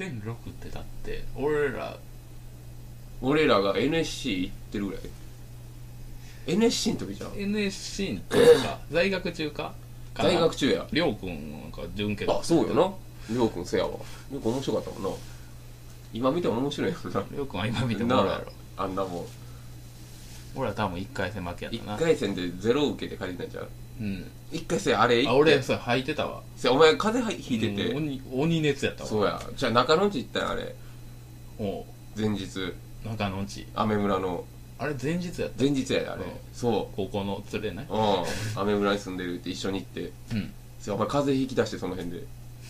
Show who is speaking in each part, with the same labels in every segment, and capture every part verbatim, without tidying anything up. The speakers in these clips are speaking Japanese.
Speaker 1: せんろくってだって俺ら
Speaker 2: 俺らが エヌエスシー 行ってるぐらい。 エヌエスシー の時じゃん。
Speaker 1: エヌエスシー の時か在学中かか
Speaker 2: 在学中や。
Speaker 1: りょうくんなんか準決。
Speaker 2: あ、そうよな。りょうくんせやわ。りょうくん面白かったもんな。今見ても面白いやんな。
Speaker 1: りょうくんは今見てもおるやろ。
Speaker 2: あんなもん
Speaker 1: 俺ら多分いっかい戦負けやったな。
Speaker 2: いっかい戦でゼロ受けて借りたんじゃん。
Speaker 1: うん。
Speaker 2: いっかい戦あれ
Speaker 1: あ、俺それ吐いてたわ。
Speaker 2: せやお前風邪ひいてて、
Speaker 1: うん、鬼鬼熱やったわ。
Speaker 2: そうや。じゃあ中野んち行ったんやあれ。
Speaker 1: おう
Speaker 2: 前日
Speaker 1: 中野んち
Speaker 2: アメ村の
Speaker 1: あれ前日やった。
Speaker 2: 前日やであれ、
Speaker 1: うん
Speaker 2: そう
Speaker 1: 高校の連れね。
Speaker 2: うんアメ村に住んでるって一緒に行って、
Speaker 1: うん
Speaker 2: せやお前風邪ひき出してその辺で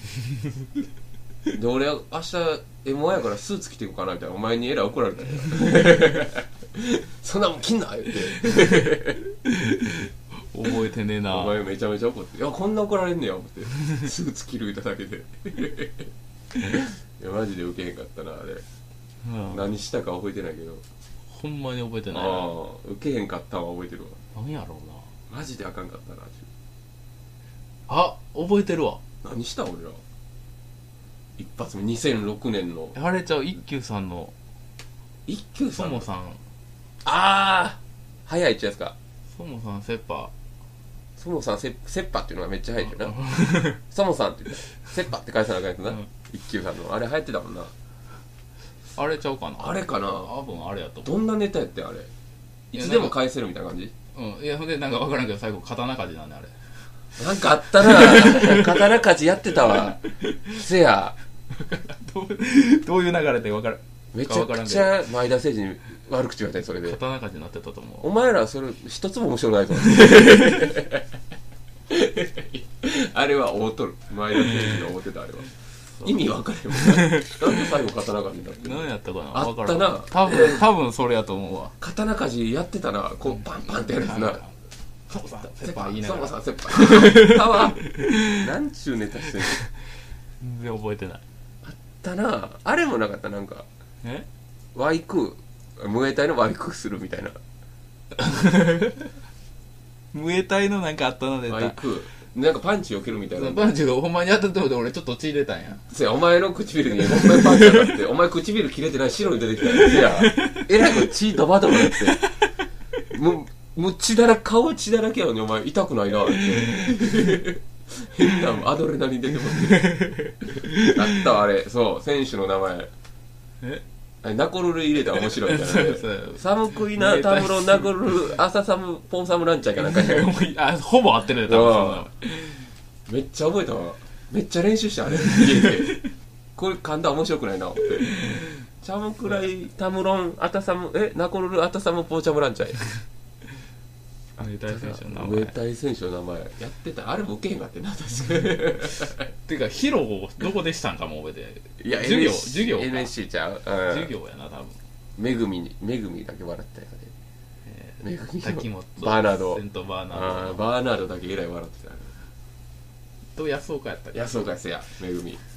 Speaker 2: で俺明日 エムワン やからスーツ着ていこうかなみたいなお前にえらい怒られたよそんなもん着んな言って
Speaker 1: 覚えてねえな。
Speaker 2: お前めちゃめちゃ怒っていやこんな怒られんねや思ってスーツ着る言っただけでいやマジでウケへんかったなあれ、うん、何したか覚えてないけど
Speaker 1: ほんまに覚えてないな。
Speaker 2: ああウケへんかったんは覚えてるわ。
Speaker 1: 何やろうな。
Speaker 2: マジであかんかったな。
Speaker 1: あ、覚えてるわ。
Speaker 2: 何した俺ら一発目にせんろくねんの
Speaker 1: あれちゃう一休さんの
Speaker 2: 一休さん
Speaker 1: そもさん。
Speaker 2: ああ早いってやつか。
Speaker 1: そもさんセッパ
Speaker 2: そもさんセセッパっていうのがめっちゃ早いってなそもさんって言ったセッパって返さなあかんやつな、うん、一休さんのあれ流行ってたもんな。
Speaker 1: あれちゃうかな。
Speaker 2: あれかな。
Speaker 1: 多分あれやと
Speaker 2: どんなネタやってあれいつでも返せるみたいな感じ。
Speaker 1: うんいやほんでなんか分からんけど最後刀鍛冶なんねあれ。
Speaker 2: なんかあったな刀鍛冶やってたわせや
Speaker 1: どうどういう流れで分からん。
Speaker 2: めちゃくちゃ前田誠司に悪口言われたよそれで。
Speaker 1: 刀鍛冶になってたと思う。
Speaker 2: お前らそれ一つも面白ないぞあれは大とる前田誠司が大手たあれは意味分かれへんもんなんで最後刀鍛冶になってるの。
Speaker 1: 何やったかな。
Speaker 2: あったな。
Speaker 1: 多分多分それやと思うわ。
Speaker 2: 刀鍛冶やってたな。こうパンパンってやるやつな。
Speaker 1: そもさんセッパー言いながら。
Speaker 2: そもさんセッパー。はなんちゅうネタしてんの。
Speaker 1: 全然覚えてない。
Speaker 2: あったな。あれもなかったなんか。
Speaker 1: え？
Speaker 2: ワイクムエタイのワイクするみたいな。
Speaker 1: ムエタイのなんかあったので。
Speaker 2: ワイクなんかパンチ避けるみたいな。
Speaker 1: パンチがほんまに当たっても俺ちょっと血出たんや。
Speaker 2: せやお前の唇にほんまにパンチ当たってお前唇切れてない白に出てきたやつや。えらいこれ血ドバドバなってもうもう血だら顔血だらけやのにお前痛くないなって変なアドレナリン出てますあったわあれ。そう選手の名前
Speaker 1: え
Speaker 2: ナコルル入れたら面白いみたいな、ね、
Speaker 1: そうそう
Speaker 2: 寒くいなタムロナコルル朝サムポンサムランチャーかなんか
Speaker 1: あほぼ合ってるよ多分そんな。
Speaker 2: めっちゃ覚えたわ。めっちゃ練習したあれ家でこれ噛んだら面白くないなってチャムくらいタムロンアタサムえナコルルアタサムポーチャムランチャー
Speaker 1: ムエタイ選手の名前。
Speaker 2: ムエタイ選手の名前やってた。あれも受けへんかってな確かに
Speaker 1: てかヒロをどこでしたんかも覚えて。
Speaker 2: いや
Speaker 1: 授業
Speaker 2: エヌエスシー
Speaker 1: 授業か
Speaker 2: エヌエスシー ちゃう、うん、
Speaker 1: 授業やな多分。
Speaker 2: めぐみにめぐみだけ笑ったよね。
Speaker 1: え
Speaker 2: めぐみ
Speaker 1: 滝本
Speaker 2: バーナード
Speaker 1: セントバーナード
Speaker 2: あーバーナードだけえらい笑ってた。
Speaker 1: と安岡やったっけ。
Speaker 2: 安岡せやめぐみ